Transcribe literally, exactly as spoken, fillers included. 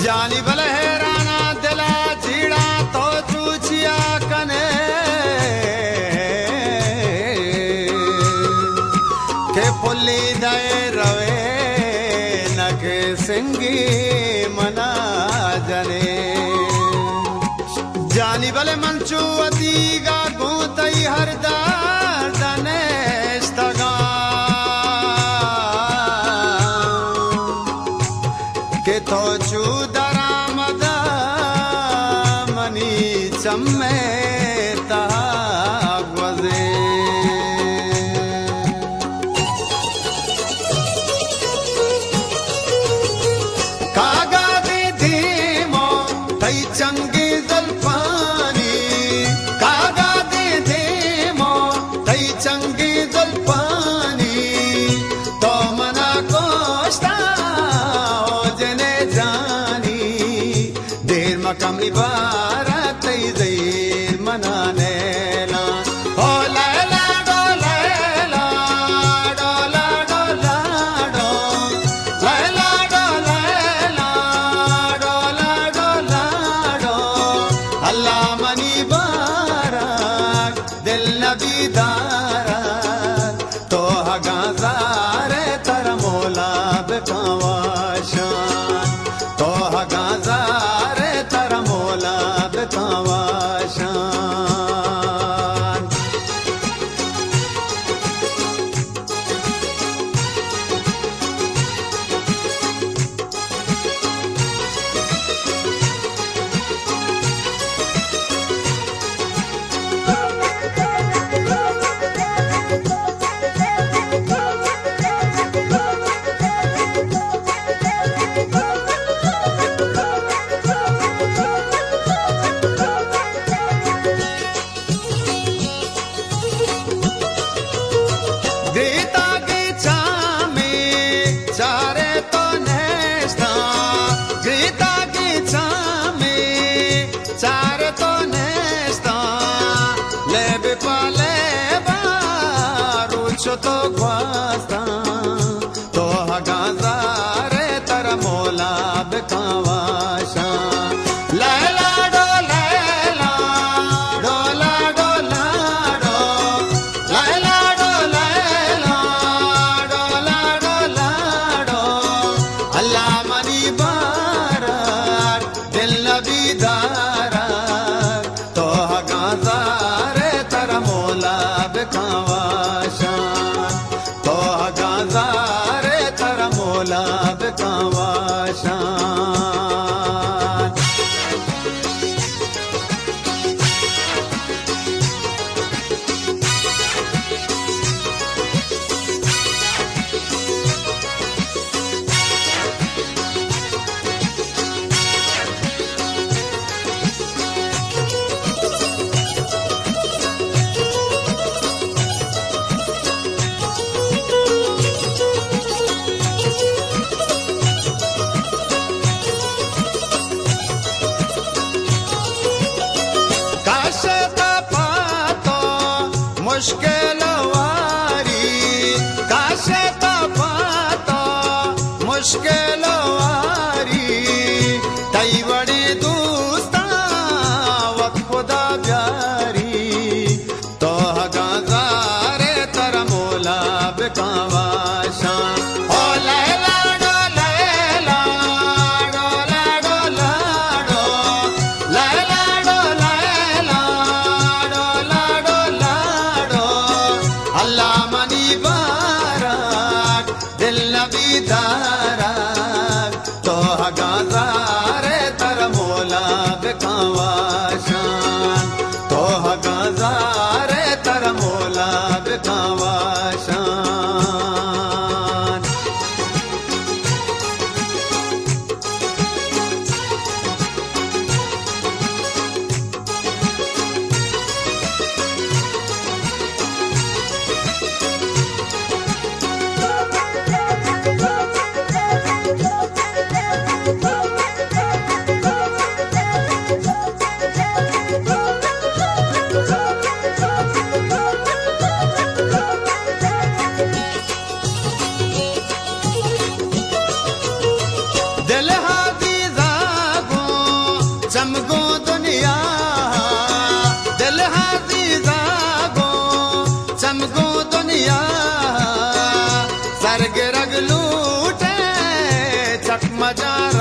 जानी भले हैराना दिला चीड़ा तो चूचिया कने के पुली दए रवे नके सिंगी मना जने जानी भले मंचू अतीगा गूतई हरदार दने इस्तगा के तो चूदरा मदा मनी चम्मे तागवजे कागा दी धीमो तई चंगी जलपानी कागा दी धीमो तई चंगी जलपानी तो मना कोस्ता कमी बारात ज़ैर मनाने ला ओ लैला डो लैला डोला डोला डो लैला डो लैला डोला डोला डो अल्लाह मनी बाराक दिल नबी दाराक तो हगाज़ारे तर मौला बेकावाशान तो हगाज़ारे तो ख्वास्ता तो हगाज़ारे तर मौला बेकावाशा लैला डो लैला डोला डोला डो लैला डो लैला डोला डोला डो अल्लाह मनी बाराक दिल नबी दाराक तो हगाज़ारे तर मौला बेकावाशा गाज़ारे तर मौला बेकावाशान मुश्किल वारी काशे पातो मुश्किल वारी तई बड़ी दूस्ता वक्त खुदा प्यारी तो हगाज़ारे तर मौला बेकावाशा ओ लैला डो लैला डोला डोला डो लैला डो लैला डोला डोला अल्लाह मनी बाराक दिल नबी दाराक तो हगाज़ारे तर मौला बेकावाशान तो हगाज़ारे तर मौला बेकावाशान रग रग लूटे चक मजा